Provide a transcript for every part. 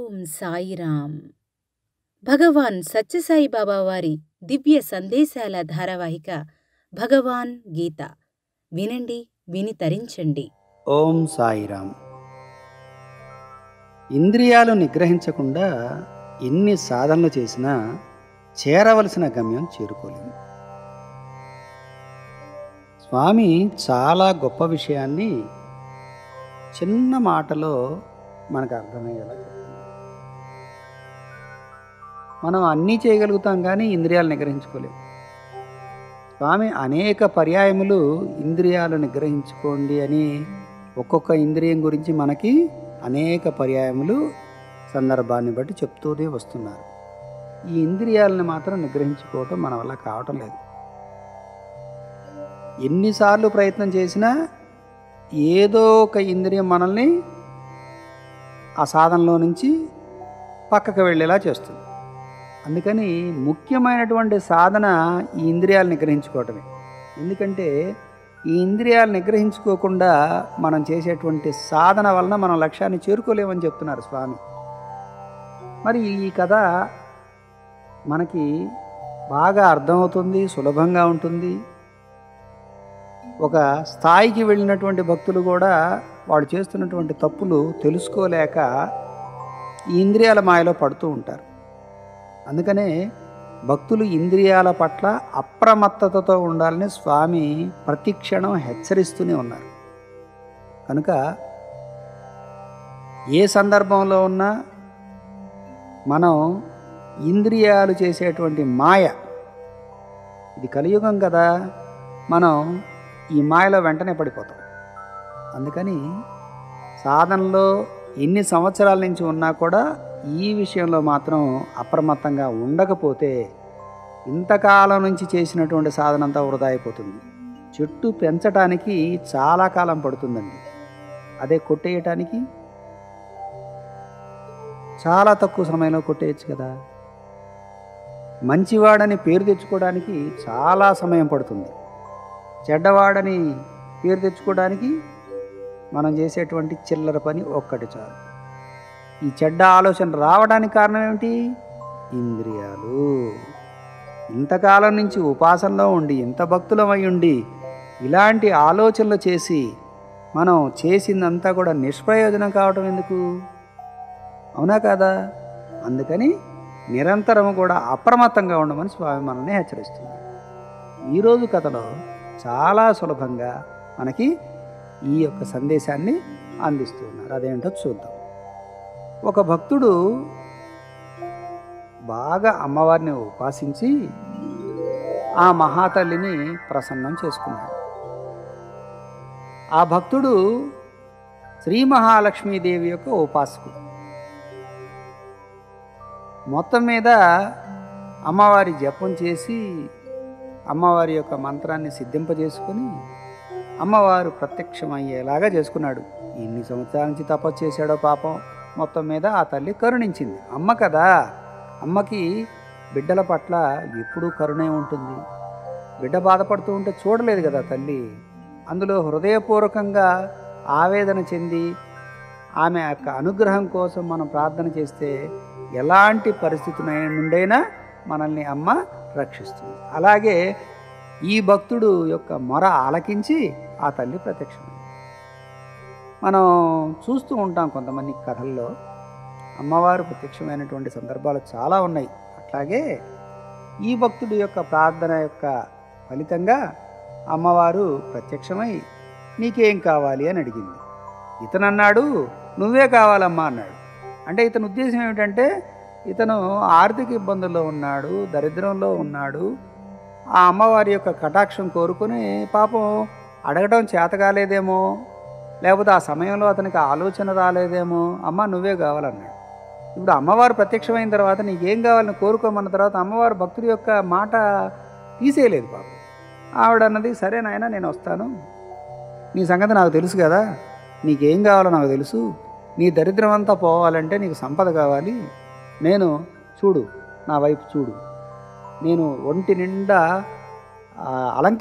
ఓం సాయిరామ్. భగవాన్ సత్యసాయి బాబా వారి దివ్య సందేశాల ధారావాహిక భగవాన్ గీత. వినండి, విని తరించండి. ఓం సాయిరామ్. ఇంద్రియాలు నిగ్రహించకుండా ఎన్ని సాధనలు చేసినా చేరవలసిన గమ్యం చేరుకోలేము. స్వామి చాలా గొప్ప విషయాన్ని చిన్న మాటలో మనకు అర్థమయ్యేలా చెప్తున్నారు. మనం అన్నీ చేయగలుగుతాం కానీ ఇంద్రియాలు నిగ్రహించుకోలేము. స్వామి అనేక పర్యాయములు ఇంద్రియాలు నిగ్రహించుకోండి అని ఒక్కొక్క ఇంద్రియం గురించి మనకి అనేక పర్యాయములు సందర్భాన్ని బట్టి చెప్తూనే వస్తున్నారు. ఈ ఇంద్రియాలను మాత్రం నిగ్రహించుకోవటం మన వల్ల కావటం లేదు. ఎన్నిసార్లు ప్రయత్నం చేసినా ఏదో ఒక ఇంద్రియం మనల్ని ఆ సాధనలో నుంచి పక్కకు వెళ్ళేలా చేస్తుంది. అందుకని ముఖ్యమైనటువంటి సాధన ఈ ఇంద్రియాలు నిగ్రహించుకోవటమే. ఎందుకంటే ఈ ఇంద్రియాలు నిగ్రహించుకోకుండా మనం చేసేటువంటి సాధన వలన మనం లక్ష్యాన్ని చేరుకోలేమని చెప్తున్నారు స్వామి. మరి ఈ కథ మనకి బాగా అర్థమవుతుంది, సులభంగా ఉంటుంది. ఒక స్థాయికి వెళ్ళినటువంటి భక్తులు కూడా వాళ్ళు చేస్తున్నటువంటి తప్పులు తెలుసుకోలేక ఈ ఇంద్రియాల మాయలో పడుతూ ఉంటారు. అందుకనే భక్తులు ఇంద్రియాల పట్ల అప్రమత్తతతో ఉండాలని స్వామి ప్రతి క్షణం హెచ్చరిస్తూనే ఉన్నారు. కనుక ఏ సందర్భంలో ఉన్నా మనం ఇంద్రియాలు చేసేటువంటి మాయ, ఇది కలియుగం కదా, మనం ఈ మాయలో వెంటనే పడిపోతాం. అందుకని సాధనలో ఎన్ని సంవత్సరాల నుంచి ఉన్నా కూడా ఈ విషయంలో మాత్రం అప్రమత్తంగా ఉండకపోతే ఇంతకాలం నుంచి చేసినటువంటి సాధన అంతా వృధా అయిపోతుంది. చెట్టు పెంచడానికి చాలా కాలం పడుతుందండి, అదే కొట్టేయటానికి చాలా తక్కువ సమయంలో కొట్టేయచ్చు కదా. మంచివాడని పేరు తెచ్చుకోవడానికి చాలా సమయం పడుతుంది. చెడ్డవాడని పేరు తెచ్చుకోవడానికి మనం చేసేటువంటి చిల్లర పని ఒక్కటి చాలు. ఈ చెడ్డ ఆలోచన రావడానికి కారణం ఏమిటి? ఇంద్రియాలు. ఇంతకాలం నుంచి ఉపాసనలో ఉండి, ఇంత భక్తులమై ఉండి ఇలాంటి ఆలోచనలు చేసి మనం చేసిందంతా కూడా నిష్ప్రయోజనం కావటం ఎందుకు? అవునా కాదా? అందుకని నిరంతరం కూడా అప్రమత్తంగా ఉండమని స్వామి మనల్ని హెచ్చరిస్తున్నారు. ఈరోజు కథలో చాలా సులభంగా మనకి ఈ యొక్క సందేశాన్ని అందిస్తున్నారు. అదేంటో చూద్దాం. ఒక భక్తుడు బాగా అమ్మవారిని ఉపాసించి ఆ మహాతల్లిని ప్రసన్నం చేసుకున్నాడు. ఆ భక్తుడు శ్రీ మహాలక్ష్మీదేవి యొక్క ఉపాసకుడు. మొత్తం మీద అమ్మవారి జపం చేసి అమ్మవారి యొక్క మంత్రాన్ని సిద్ధింపజేసుకుని అమ్మవారు ప్రత్యక్షమయ్యేలాగా చేసుకున్నాడు. ఎన్ని సంవత్సరాల నుంచి తపస్సు చేశాడో పాపం. మొత్తం మీద ఆ తల్లి కరుణించింది. అమ్మ కదా, అమ్మకి బిడ్డల పట్ల ఎప్పుడూ కరుణే ఉంటుంది. బిడ్డ బాధపడుతూ ఉంటే చూడలేదు కదా తల్లి. అందులో హృదయపూర్వకంగా ఆవేదన చెంది ఆమె యొక్క అనుగ్రహం కోసం మనం ప్రార్థన చేస్తే ఎలాంటి పరిస్థితి నుండైనా మనల్ని అమ్మ రక్షిస్తుంది. అలాగే ఈ భక్తుడు యొక్క మొర ఆలకించి ఆ తల్లి ప్రత్యక్షమైంది. మనం చూస్తూ ఉంటాం కొంతమంది కథల్లో అమ్మవారు ప్రత్యక్షమైనటువంటి సందర్భాలు చాలా ఉన్నాయి. అట్లాగే ఈ భక్తుడి యొక్క ప్రార్థన యొక్క ఫలితంగా అమ్మవారు ప్రత్యక్షమై నీకేం కావాలి అని అడిగింది. ఇతను అన్నాడు, నువ్వే కావాలమ్మా అన్నాడు. అంటే ఇతని ఉద్దేశం ఏమిటంటే ఇతను ఆర్థిక ఇబ్బందుల్లో ఉన్నాడు, దరిద్రంలో ఉన్నాడు. ఆ అమ్మవారి యొక్క కటాక్షం కోరుకుని పాపం అడగటం చేత కాలేదేమో, లేకపోతే ఆ సమయంలో అతనికి ఆలోచన రాలేదేమో, అమ్మ నువ్వే కావాలన్నాడు. ఇప్పుడు అమ్మవారు ప్రత్యక్షమైన తర్వాత నీకేం కావాలని కోరుకోమన్న తర్వాత అమ్మవారు భక్తుడి యొక్క మాట తీసేయలేదు పాపం. ఆవిడ అన్నది, సరే నాయన నేను వస్తాను, నీ సంగతి నాకు తెలుసు కదా, నీకేం కావాలో నాకు తెలుసు, నీ దరిద్రం అంతా పోవాలంటే నీకు సంపద కావాలి, నేను చూడు, నా వైపు చూడు, నేను ఒంటి నిండా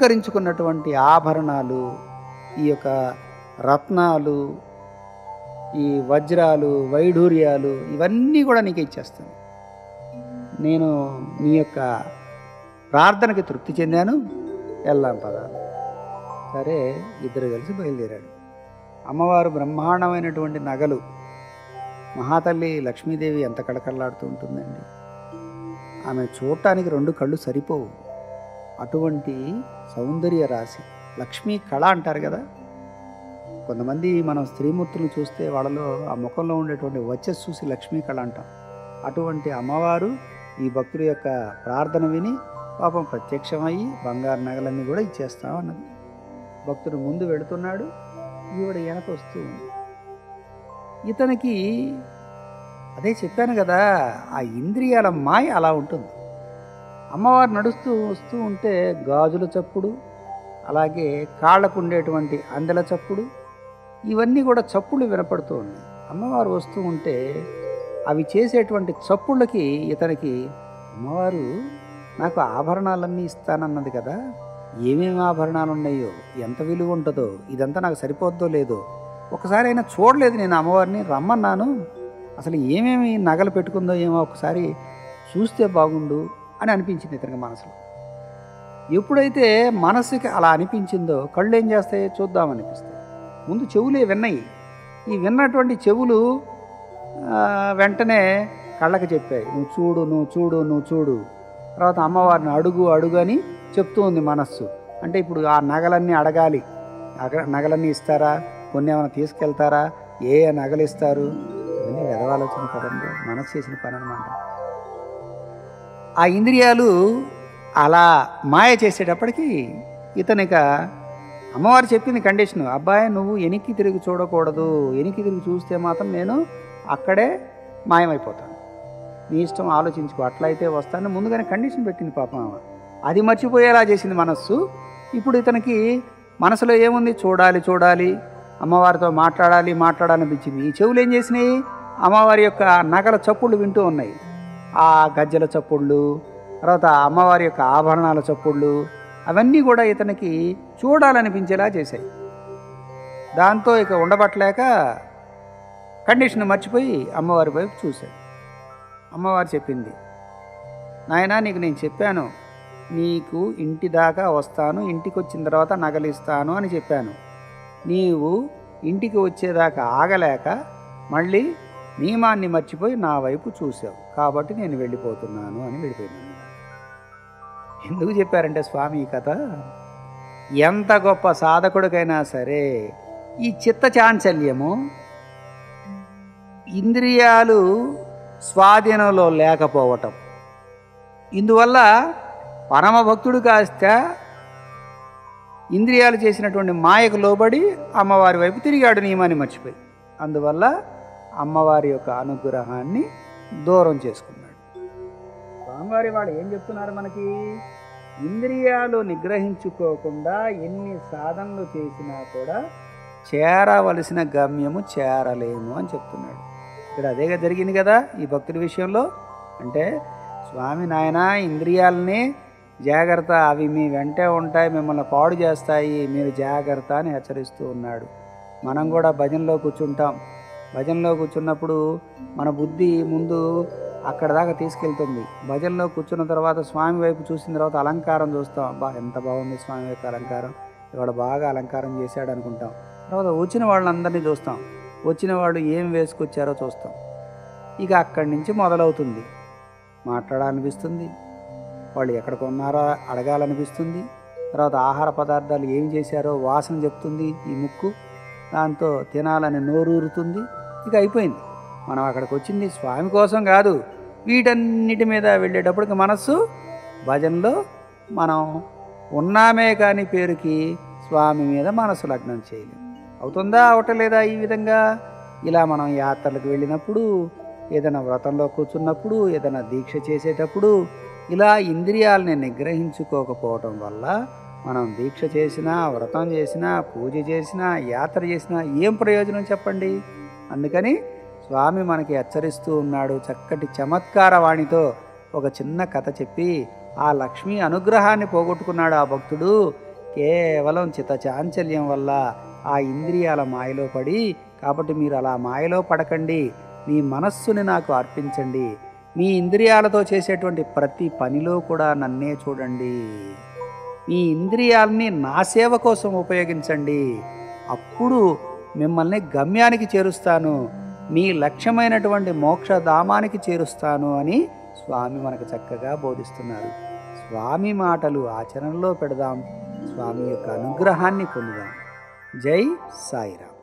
అలంకరించుకున్నటువంటి ఆభరణాలు, ఈ యొక్క రత్నాలు, ఈ వజ్రాలు, వైఢూర్యాలు ఇవన్నీ కూడా నీకు ఇచ్చేస్తాను. నేను నీ యొక్క ప్రార్థనకి తృప్తి చెందాను, వెళ్దాం పదా. సరే, ఇద్దరు కలిసి బయలుదేరాడు. అమ్మవారు బ్రహ్మాండమైనటువంటి నగలు, మహాతల్లి లక్ష్మీదేవి ఎంత కళకళలాడుతూ ఉంటుందండి. ఆమె చూడటానికి 2 కళ్ళు సరిపోవు, అటువంటి సౌందర్య రాశి. లక్ష్మీ కళ అంటారు కదా. కొంతమంది మనం స్త్రీమూర్తులను చూస్తే వాళ్ళలో ఆ ముఖంలో ఉండేటువంటి వచ్చేసి చూసి లక్ష్మీ కళ అంటాం. అటువంటి అమ్మవారు ఈ భక్తుడి యొక్క ప్రార్థన విని పాపం ప్రత్యక్షమయ్యి బంగారు నగలన్నీ కూడా ఇచ్చేస్తాం అన్నది. భక్తుడు ముందు వెళుతున్నాడు, ఈవిడ వెనక వస్తూ ఉంది. ఇతనికి అదే చెప్పాను కదా, ఆ ఇంద్రియాల మాయ అలా ఉంటుంది. అమ్మవారు నడుస్తూ వస్తూ ఉంటే గాజుల చప్పుడు, అలాగే కాళ్ళకు ఉండేటువంటి అందెల చప్పుడు, ఇవన్నీ కూడా చప్పుళ్ళు వినపడుతూ ఉన్నాయి. అమ్మవారు వస్తూ ఉంటే అవి చేసేటువంటి చప్పుళ్ళకి ఇతనికి, అమ్మవారు నాకు ఆభరణాలన్నీ ఇస్తానన్నది కదా, ఏమేమి ఆభరణాలు ఉన్నాయో, ఎంత విలువ ఉంటుందో, ఇదంతా నాకు సరిపోద్దో లేదో, ఒకసారి అయినా చూడలేదు నేను అమ్మవారిని, రమ్మన్నాను, అసలు ఏమేమి నగలు పెట్టుకుందో ఏమో ఒకసారి చూస్తే బాగుండు అని అనిపించింది ఇతనికి మనసులో. ఎప్పుడైతే మనసుకి అలా అనిపించిందో కళ్ళు ఏం చేస్తాయి, చూద్దామనిపిస్తాయి. ముందు చెవులే విన్నాయి. ఈ విన్నటువంటి చెవులు వెంటనే కళ్ళకి చెప్పాయి, నువ్వు చూడు, నువ్వు చూడు, నువ్వు చూడు. తర్వాత అమ్మవారిని అడుగు అడుగు అని చెప్తూ ఉంది మనస్సు. అంటే ఇప్పుడు ఆ నగలన్నీ అడగాలి, నగలన్నీ ఇస్తారా, కొన్ని ఏమైనా తీసుకెళ్తారా, ఏ నగలు ఇస్తారు, ఇవన్నీ వెదవాలోచన కదండి, మనసు చేసిన పని అనమాట. ఆ ఇంద్రియాలు అలా మాయ చేసేటప్పటికి ఇతనిక అమ్మవారు చెప్పింది కండిషను, అబ్బాయి నువ్వు వెనక్కి తిరిగి చూడకూడదు, వెనక్కి తిరిగి చూస్తే మాత్రం నేను అక్కడే మాయమైపోతాను, నీ ఇష్టం ఆలోచించుకో, అట్లయితే వస్తాను ముందుగానే కండిషన్ పెట్టింది పాపం. అది మర్చిపోయేలా చేసింది మనస్సు. ఇప్పుడు ఇతనికి మనసులో ఏముంది, చూడాలి చూడాలి, అమ్మవారితో మాట్లాడాలనిపించింది. ఈ చెవులు ఏం చేసినాయి, అమ్మవారి యొక్క నగల చప్పుళ్ళు వింటూ ఉన్నాయి. ఆ గజ్జల చప్పుళ్ళు, తర్వాత అమ్మవారి యొక్క ఆభరణాల చప్పుళ్ళు, అవన్నీ కూడా ఇతనికి చూడాలనిపించేలా చేశాయి. దాంతో ఇక ఉండబట్టలేక కండిషన్ మర్చిపోయి అమ్మవారి వైపు చూశాడు. అమ్మవారు చెప్పింది, నాయనా నీకు నేను చెప్పాను, నీకు ఇంటి దాకా వస్తాను, ఇంటికి వచ్చిన తర్వాత నగలిస్తాను అని చెప్పాను. నీవు ఇంటికి వచ్చేదాకా ఆగలేక మళ్ళీ నియమాన్ని మర్చిపోయి నా వైపు చూసావు, కాబట్టి నేను వెళ్ళిపోతున్నాను అని వెళ్ళిపోయినాను. ఎందుకు చెప్పారంటే స్వామి ఈ కథ, ఎంత గొప్ప సాధకుడికైనా సరే ఈ చిత్త చాంచల్యము, ఇంద్రియాలు స్వాధీనంలో లేకపోవటం, ఇందువల్ల పరమభక్తుడు కాస్త ఇంద్రియాలు చేసినటువంటి మాయకు లోబడి అమ్మవారి వైపు తిరిగాడు నియమాన్ని మర్చిపోయి. అందువల్ల అమ్మవారి యొక్క అనుగ్రహాన్ని దూరం చేసుకున్నాడు. స్వామివారి వాళ్ళు ఏం చెప్తున్నారు మనకి, ఇంద్రియాలు నిగ్రహించుకోకుండా ఎన్ని సాధనలు చేసినా కూడా చేరవలసిన గమ్యము చేరలేము అని చెప్తున్నాడు. ఇక్కడ అదేగా జరిగింది కదా ఈ భక్తుడి విషయంలో. అంటే స్వామి నాయన ఇంద్రియాలని జాగ్రత్త, అవి మీ వెంటే ఉంటాయి, మిమ్మల్ని పాడు చేస్తాయి, మీరు జాగ్రత్త అని హెచ్చరిస్తూ ఉన్నాడు. మనం కూడా భజనలో కూర్చుంటాం. భజనలో కూర్చున్నప్పుడు మన బుద్ధి ముందు అక్కడ దాకా తీసుకెళ్తుంది. భజనలో కూర్చున్న తర్వాత స్వామి వైపు చూసిన తర్వాత అలంకారం చూస్తాం, అబ్బా ఎంత బాగుంది స్వామి యొక్క అలంకారం, ఇవాళ బాగా అలంకారం చేశాడు అనుకుంటాం. తర్వాత వచ్చిన వాళ్ళందరినీ చూస్తాం, వచ్చిన వాళ్ళు ఏం వేసుకొచ్చారో చూస్తాం. ఇక అక్కడి నుంచి మొదలవుతుంది, మాట్లాడాలనిపిస్తుంది, వాళ్ళు ఎక్కడ కొన్నారో అడగాలనిపిస్తుంది. తర్వాత ఆహార పదార్థాలు ఏం చేశారో వాసన చెప్తుంది ఈ ముక్కు, దాంతో తినాలని నోరూరుతుంది. ఇక అయిపోయింది. మనం అక్కడికి వచ్చింది స్వామి కోసం కాదు, వీటన్నిటి మీద వెళ్ళేటప్పటికి మనస్సు భజనలో మనం ఉన్నామే కానీ పేరుకి స్వామి మీద మనసు లగ్నం చేయలేం. అవుతుందా అవటలేదా ఈ విధంగా? ఇలా మనం యాత్రలకు వెళ్ళినప్పుడు, ఏదైనా వ్రతంలో కూర్చున్నప్పుడు, ఏదైనా దీక్ష చేసేటప్పుడు ఇలా ఇంద్రియాలని నిగ్రహించుకోకపోవటం వల్ల మనం దీక్ష చేసినా, వ్రతం చేసినా, పూజ చేసినా, యాత్ర చేసినా ఏం ప్రయోజనం చెప్పండి? అందుకని స్వామి మనకి హెచ్చరిస్తూ ఉన్నాడు. చక్కటి చమత్కార వాణితో ఒక చిన్న కథ చెప్పి ఆ లక్ష్మీ అనుగ్రహాన్ని పోగొట్టుకున్నాడు ఆ భక్తుడు. కేవలం చిత్త చాంచల్యం వల్ల ఆ ఇంద్రియాల మాయలో పడి కాబట్టి మీరు అలా మాయలో పడకండి, మీ మనస్సుని నాకు అర్పించండి, మీ ఇంద్రియాలతో చేసేటువంటి ప్రతి పనిలో కూడా నన్నే చూడండి, మీ ఇంద్రియాలని నా సేవ కోసం ఉపయోగించండి, అప్పుడు మిమ్మల్ని గమ్యానికి చేరుస్తాను, మీ లక్ష్యమైనటువంటి మోక్షధామానికి చేరుస్తాను అని స్వామి మనకు చక్కగా బోధిస్తున్నారు. స్వామి మాటలు ఆచరణలో పెడదాం, స్వామి యొక్క అనుగ్రహాన్ని పొందుదాం. జై సాయిరాం.